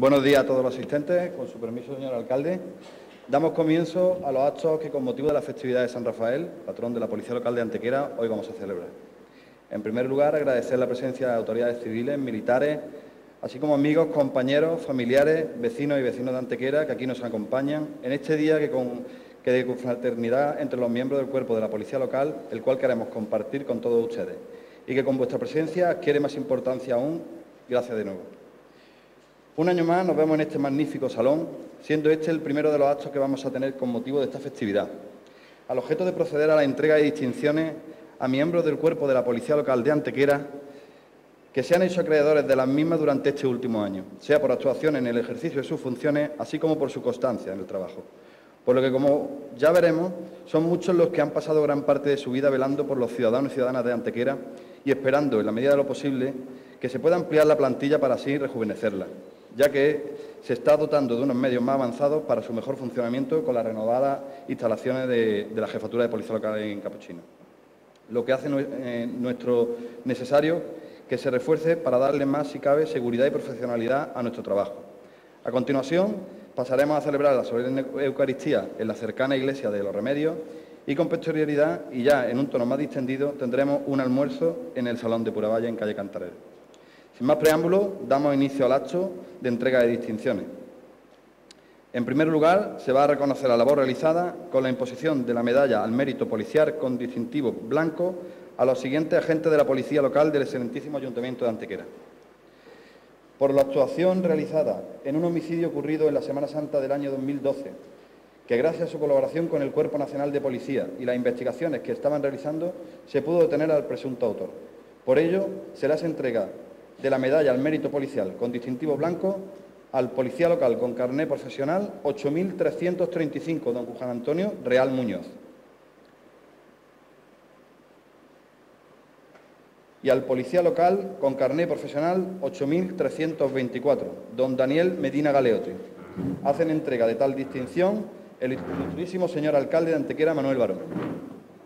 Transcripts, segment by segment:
Buenos días a todos los asistentes. Con su permiso, señor alcalde, damos comienzo a los actos que, con motivo de la festividad de San Rafael, patrón de la Policía Local de Antequera, hoy vamos a celebrar. En primer lugar, agradecer la presencia de autoridades civiles, militares, así como amigos, compañeros, familiares, vecinos y vecinos de Antequera que aquí nos acompañan en este día que de confraternidad entre los miembros del cuerpo de la Policía Local, el cual queremos compartir con todos ustedes y que con vuestra presencia adquiere más importancia aún. Gracias de nuevo. Un año más nos vemos en este magnífico salón, siendo este el primero de los actos que vamos a tener con motivo de esta festividad, al objeto de proceder a la entrega de distinciones a miembros del cuerpo de la Policía Local de Antequera que se han hecho acreedores de las mismas durante este último año, sea por actuación en el ejercicio de sus funciones, así como por su constancia en el trabajo. Por lo que, como ya veremos, son muchos los que han pasado gran parte de su vida velando por los ciudadanos y ciudadanas de Antequera y esperando, en la medida de lo posible, que se pueda ampliar la plantilla para así rejuvenecerla, ya que se está dotando de unos medios más avanzados para su mejor funcionamiento con las renovadas instalaciones de la Jefatura de Policía Local en Capuchino, lo que hace nuestro necesario que se refuerce para darle más, si cabe, seguridad y profesionalidad a nuestro trabajo. A continuación, pasaremos a celebrar la solemne Eucaristía en la cercana iglesia de Los Remedios y, con posterioridad, y ya en un tono más distendido, tendremos un almuerzo en el Salón de Puravalla, en calle Cantarell. Sin más preámbulos, damos inicio al acto de entrega de distinciones. En primer lugar, se va a reconocer la labor realizada con la imposición de la medalla al mérito policial con distintivo blanco a los siguientes agentes de la Policía Local del excelentísimo Ayuntamiento de Antequera. Por la actuación realizada en un homicidio ocurrido en la Semana Santa del año 2012, que gracias a su colaboración con el Cuerpo Nacional de Policía y las investigaciones que estaban realizando, se pudo detener al presunto autor. Por ello, se le hace entrega de la medalla al mérito policial con distintivo blanco al policía local con carné profesional 8335, don Juan Antonio Real Muñoz. Y al policía local con carné profesional 8324, don Daniel Medina Galeote. Hacen entrega de tal distinción el ilustrísimo señor alcalde de Antequera, Manuel Barón.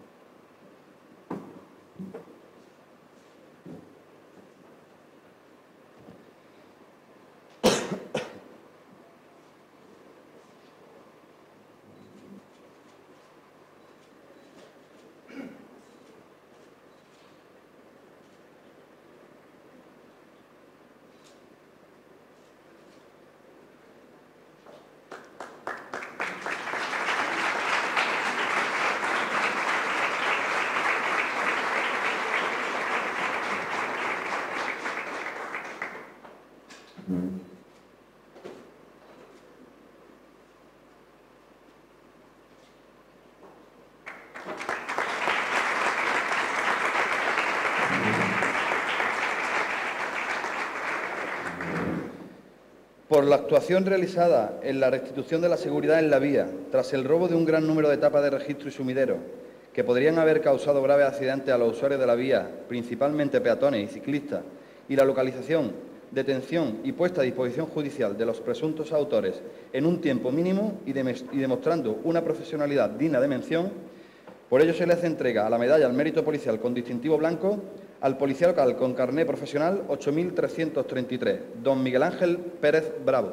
Por la actuación realizada en la restitución de la seguridad en la vía, tras el robo de un gran número de tapas de registro y sumideros, que podrían haber causado graves accidentes a los usuarios de la vía, principalmente peatones y ciclistas, y la localización, detención y puesta a disposición judicial de los presuntos autores en un tiempo mínimo y demostrando una profesionalidad digna de mención, por ello se le hace entrega a la medalla al mérito policial con distintivo blanco al policía local con carné profesional 8333, don Miguel Ángel Pérez Bravo.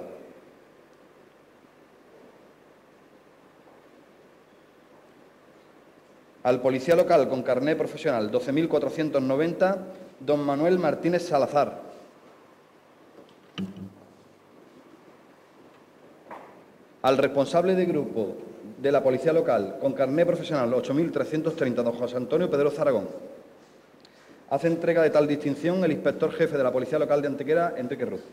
Al policía local con carné profesional 12490, don Manuel Martínez Salazar. Al responsable de grupo de la Policía Local con carné profesional 8330, don José Antonio Pedroza Aragón. Hace entrega de tal distinción el inspector jefe de la Policía Local de Antequera, Enrique Ruz.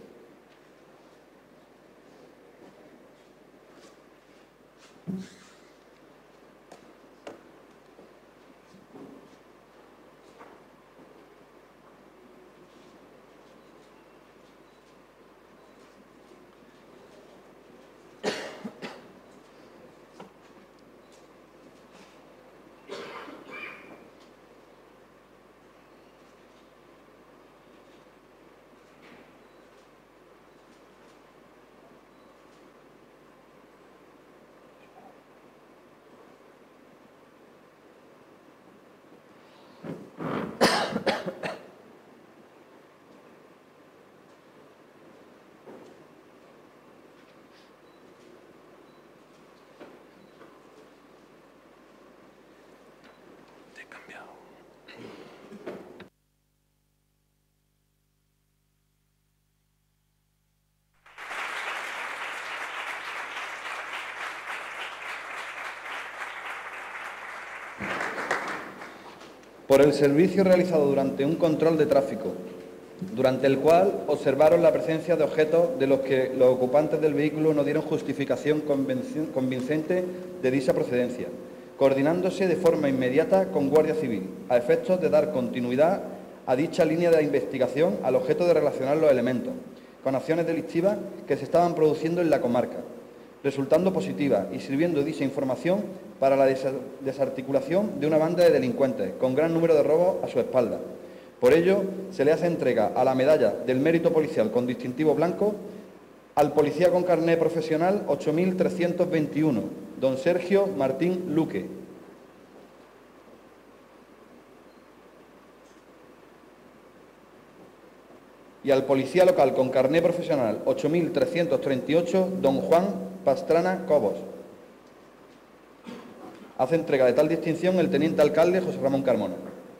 por el servicio realizado durante un control de tráfico, durante el cual observaron la presencia de objetos de los que los ocupantes del vehículo no dieron justificación convincente de dicha procedencia, coordinándose de forma inmediata con Guardia Civil, a efectos de dar continuidad a dicha línea de investigación al objeto de relacionar los elementos con acciones delictivas que se estaban produciendo en la comarca, resultando positiva y sirviendo dicha información para la desarticulación de una banda de delincuentes con gran número de robos a su espalda. Por ello, se le hace entrega a la medalla del mérito policial con distintivo blanco al policía con carné profesional 8321, don Sergio Martín Luque. Y al policía local con carné profesional 8338, don Juan Pastrana Cobos. Hace entrega de tal distinción el teniente alcalde José Ramón Carmona.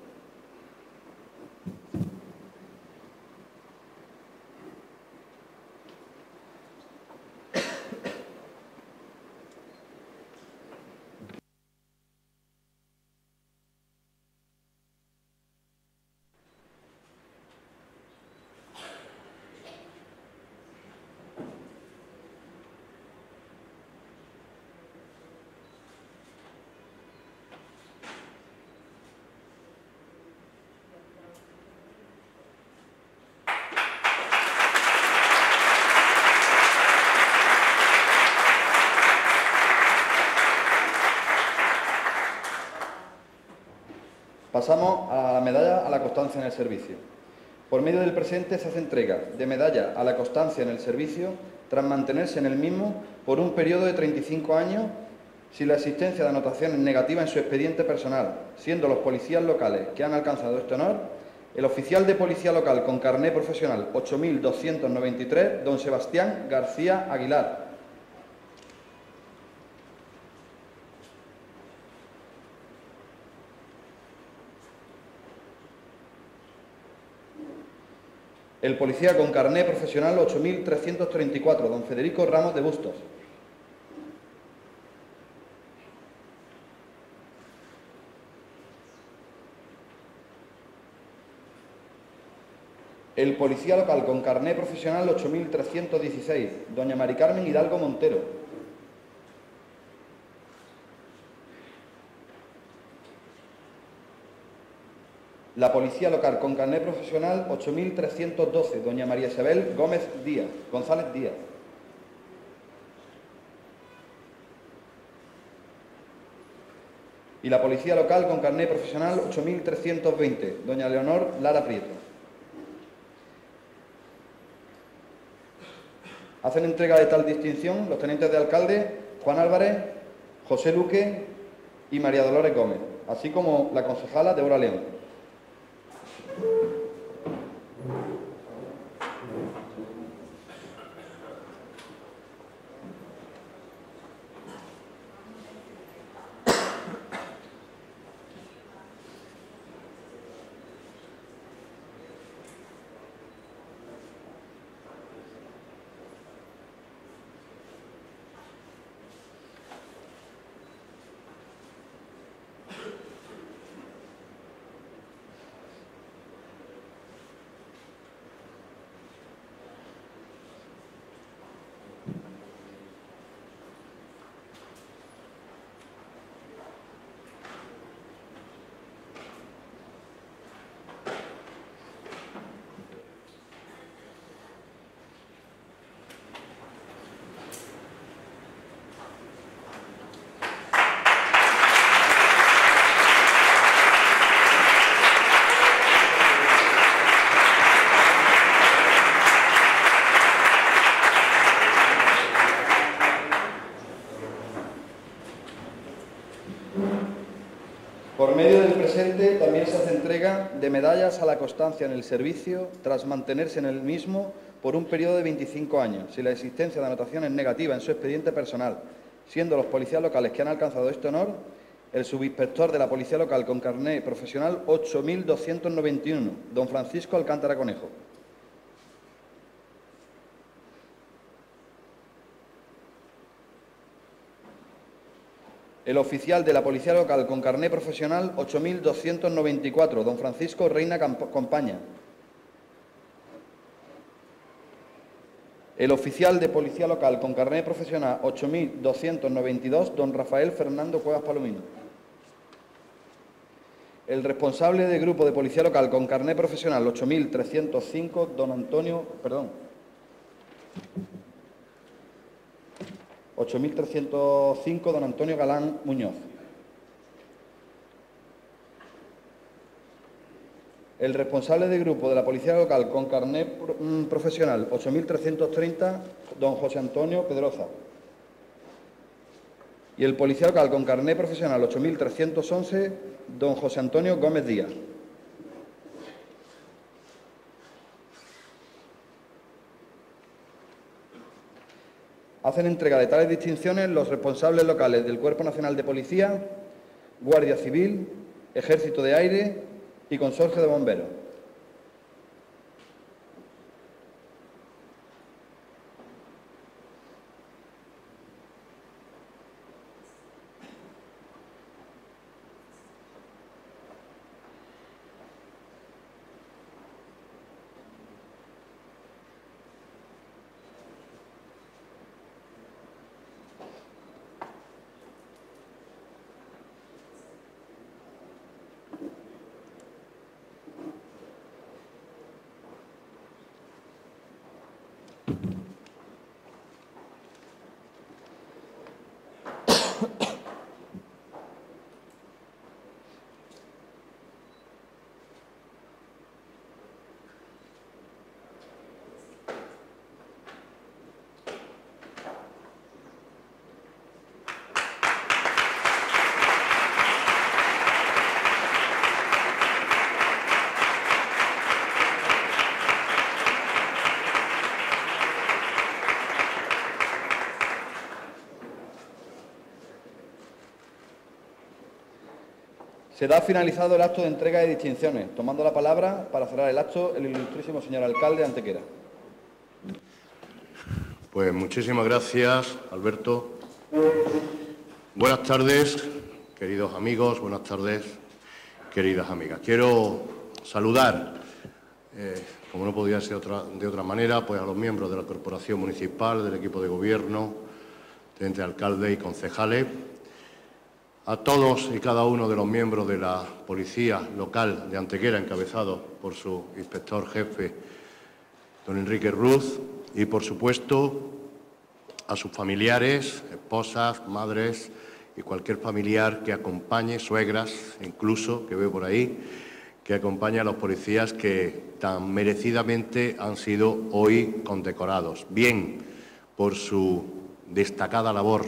Pasamos a la medalla a la constancia en el servicio. Por medio del presente se hace entrega de medalla a la constancia en el servicio tras mantenerse en el mismo por un periodo de 35 años sin la existencia de anotaciones negativas en su expediente personal, siendo los policías locales que han alcanzado este honor el oficial de policía local con carné profesional 8293, don Sebastián García Aguilar. El policía con carné profesional 8334, don Federico Ramos de Bustos. El policía local con carné profesional 8316, doña Mari Carmen Hidalgo Montero. La policía local con carné profesional 8312, doña María Isabel González Díaz. Y la policía local con carné profesional 8320, doña Leonor Lara Prieto. Hacen entrega de tal distinción los tenientes de alcalde Juan Álvarez, José Luque y María Dolores Gómez, así como la concejala Débora León. Por medio del presente también se hace entrega de medallas a la constancia en el servicio tras mantenerse en el mismo por un periodo de 25 años, sin la existencia de anotaciones negativas en su expediente personal, siendo los policías locales que han alcanzado este honor el subinspector de la Policía Local con carné profesional 8291, don Francisco Alcántara Conejo. El oficial de la Policía Local con carné profesional 8.294, don Francisco Reina Compaña. El oficial de Policía Local con carné profesional 8.292, don Rafael Fernando Cuevas Palomino. El responsable de Grupo de Policía Local con carné profesional 8.305, don Antonio, 8.305, don Antonio Galán Muñoz. El responsable de Grupo de la Policía Local con carné profesional 8.330, don José Antonio Pedroza. Y el Policía Local con carné profesional 8.311, don José Antonio Gómez Díaz. Hacen entrega de tales distinciones los responsables locales del Cuerpo Nacional de Policía, Guardia Civil, Ejército de Aire y Consorcio de Bomberos. Se da finalizado el acto de entrega de distinciones. Tomando la palabra para cerrar el acto, el ilustrísimo señor alcalde de Antequera. Pues muchísimas gracias, Alberto. Buenas tardes, queridos amigos. Buenas tardes, queridas amigas. Quiero saludar, como no podía ser de otra manera, pues a los miembros de la Corporación Municipal, del equipo de gobierno, teniente alcalde y concejales, a todos y cada uno de los miembros de la Policía Local de Antequera, encabezado por su inspector jefe, don Enrique Ruz, y, por supuesto, a sus familiares, esposas, madres y cualquier familiar que acompañe, suegras incluso, que veo por ahí, que acompañe a los policías que tan merecidamente han sido hoy condecorados, bien por su destacada labor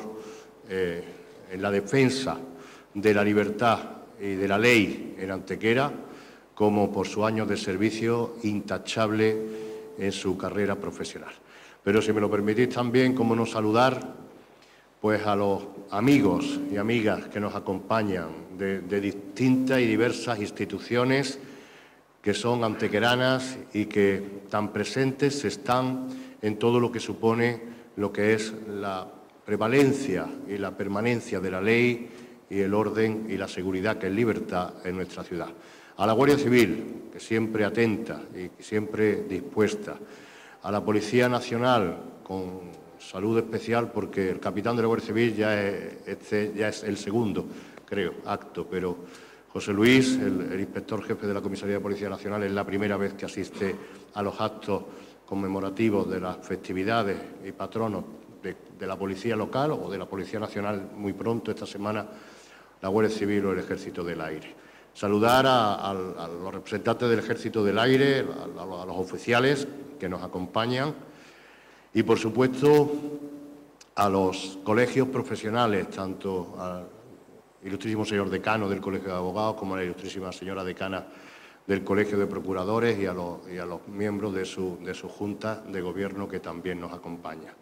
en la defensa de la libertad y de la ley en Antequera, como por su año de servicio intachable en su carrera profesional. Pero si me lo permitís también, cómo no saludar pues a los amigos y amigas que nos acompañan de distintas y diversas instituciones que son antequeranas y que tan presentes están en todo lo que supone lo que es la prevalencia y la permanencia de la ley y el orden y la seguridad, que es libertad, en nuestra ciudad. A la Guardia Civil, que siempre atenta y siempre dispuesta. A la Policía Nacional, con salud especial, porque el capitán de la Guardia Civil ya es el segundo, creo, acto, pero José Luis, el inspector jefe de la Comisaría de Policía Nacional, es la primera vez que asiste a los actos conmemorativos de las festividades y patronos de la Policía Local o de la Policía Nacional muy pronto, esta semana, la Guardia Civil o el Ejército del Aire. Saludar a los representantes del Ejército del Aire, a los oficiales que nos acompañan y, por supuesto, a los colegios profesionales, tanto al ilustrísimo señor decano del Colegio de Abogados como a la ilustrísima señora decana del Colegio de Procuradores y a los miembros de su Junta de Gobierno que también nos acompañan.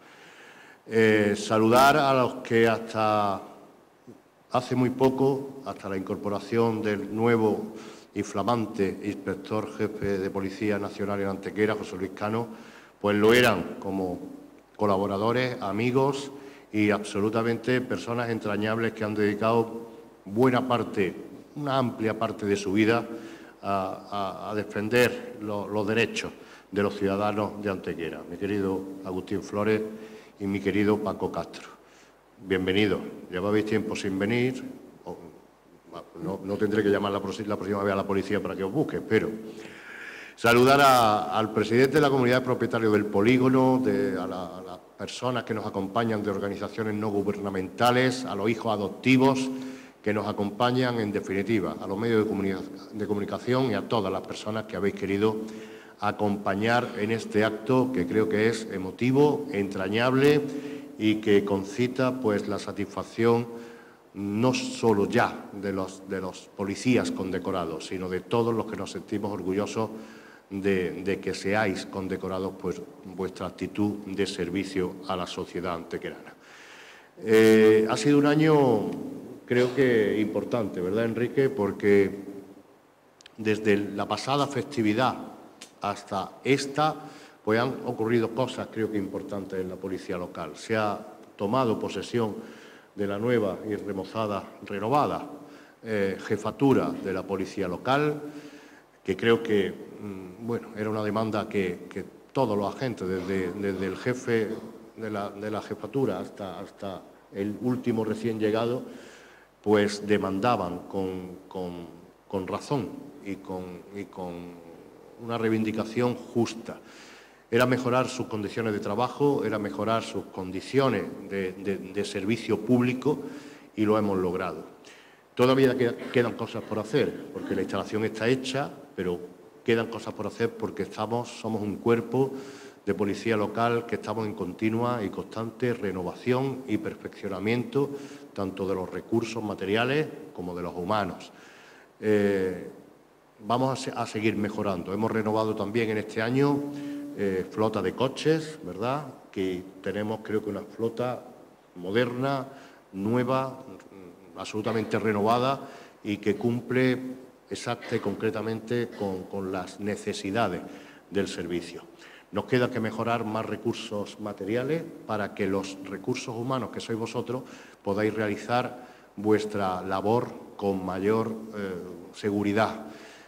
Saludar a los que hasta hace muy poco, hasta la incorporación del nuevo y flamante inspector jefe de Policía Nacional en Antequera, José Luis Cano, pues lo eran como colaboradores, amigos y absolutamente personas entrañables que han dedicado buena parte, una amplia parte de su vida a defender los derechos de los ciudadanos de Antequera. Mi querido Agustín Flores y mi querido Paco Castro. Bienvenidos. Llevabais tiempo sin venir. No tendré que llamar la próxima vez a la policía para que os busque, pero saludar al presidente de la comunidad de propietarios del polígono, a las personas que nos acompañan de organizaciones no gubernamentales, a los hijos adoptivos que nos acompañan, en definitiva, a los medios de comunicación y a todas las personas que habéis querido acompañar en este acto que creo que es emotivo, entrañable y que concita pues la satisfacción no solo ya de los policías condecorados, sino de todos los que nos sentimos orgullosos de que seáis condecorados por vuestra actitud de servicio a la sociedad antequerana. Ha sido un año, creo que importante, ¿verdad, Enrique? Porque desde la pasada festividad hasta esta, pues han ocurrido cosas, creo que importantes en la policía local. Se ha tomado posesión de la nueva y renovada jefatura de la policía local, que creo que, bueno, era una demanda que todos los agentes, desde el jefe de la jefatura hasta el último recién llegado, pues demandaban con razón y con una reivindicación justa. Era mejorar sus condiciones de trabajo, era mejorar sus condiciones de servicio público y lo hemos logrado. Todavía quedan cosas por hacer, porque la instalación está hecha, pero quedan cosas por hacer porque somos un cuerpo de policía local que estamos en continua y constante renovación y perfeccionamiento, tanto de los recursos materiales como de los humanos. Vamos a seguir mejorando. Hemos renovado también en este año flota de coches, ¿verdad? Que tenemos, creo que una flota moderna, nueva, absolutamente renovada y que cumple exacta y concretamente con las necesidades del servicio. Nos queda que mejorar más recursos materiales para que los recursos humanos que sois vosotros podáis realizar vuestra labor con mayor seguridad.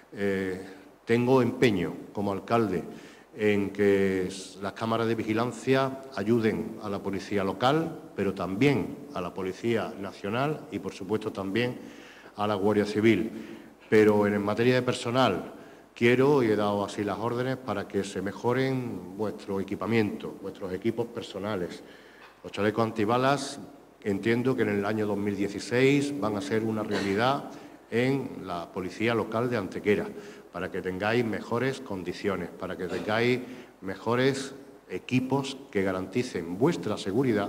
Tengo empeño como alcalde en que las cámaras de vigilancia ayuden a la policía local, pero también a la Policía Nacional y, por supuesto, también a la Guardia Civil. Pero en materia de personal quiero, y he dado así las órdenes, para que se mejoren vuestro equipamiento, vuestros equipos personales. Los chalecos antibalas entiendo que en el año 2016 van a ser una realidad en la policía local de Antequera, para que tengáis mejores condiciones, para que tengáis mejores equipos que garanticen vuestra seguridad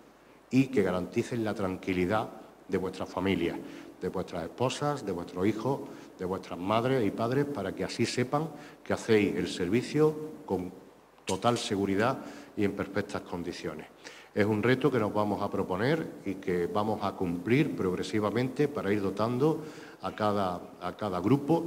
y que garanticen la tranquilidad de vuestras familias, de vuestras esposas, de vuestros hijos, de vuestras madres y padres, para que así sepan que hacéis el servicio con total seguridad y en perfectas condiciones. Es un reto que nos vamos a proponer y que vamos a cumplir progresivamente para ir dotando a cada grupo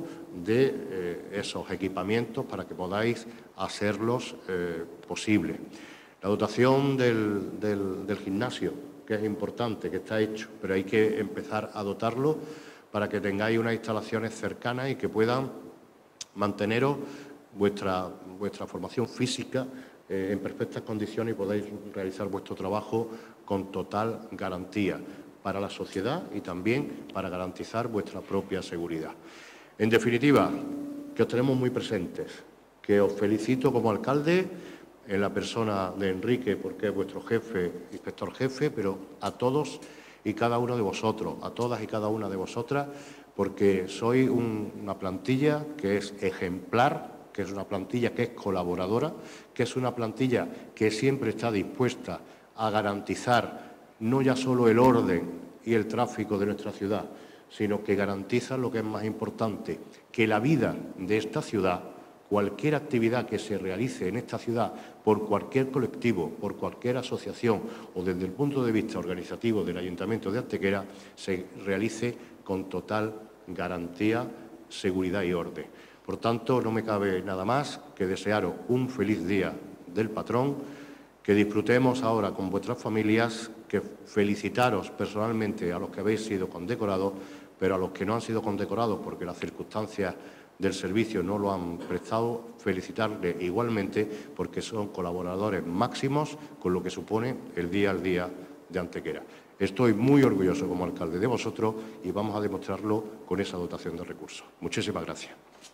de esos equipamientos para que podáis hacerlos posibles. La dotación del gimnasio, que es importante, que está hecho, pero hay que empezar a dotarlo para que tengáis unas instalaciones cercanas y que puedan manteneros vuestra formación física en perfectas condiciones y podáis realizar vuestro trabajo con total garantía para la sociedad y también para garantizar vuestra propia seguridad. En definitiva, que os tenemos muy presentes, que os felicito como alcalde en la persona de Enrique, porque es vuestro jefe, inspector jefe, pero a todos y cada uno de vosotros, a todas y cada una de vosotras, porque sois una plantilla que es ejemplar, que es una plantilla que es colaboradora, que es una plantilla que siempre está dispuesta a garantizar no ya solo el orden y el tráfico de nuestra ciudad, sino que garantiza lo que es más importante, que la vida de esta ciudad, cualquier actividad que se realice en esta ciudad por cualquier colectivo, por cualquier asociación o desde el punto de vista organizativo del Ayuntamiento de Antequera, se realice con total garantía, seguridad y orden. Por tanto, no me cabe nada más que desearos un feliz día del patrón, que disfrutemos ahora con vuestras familias, que que felicitaros personalmente a los que habéis sido condecorados, pero a los que no han sido condecorados porque las circunstancias del servicio no lo han prestado, felicitarles igualmente porque son colaboradores máximos con lo que supone el día al día de Antequera. Estoy muy orgulloso como alcalde de vosotros y vamos a demostrarlo con esa dotación de recursos. Muchísimas gracias.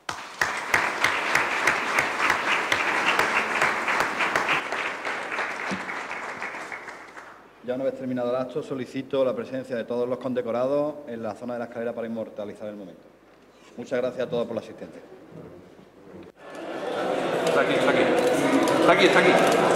Ya una vez terminado el acto, solicito la presencia de todos los condecorados en la zona de la escalera para inmortalizar el momento. Muchas gracias a todos por la asistencia. Está aquí, está aquí. Está aquí, está aquí.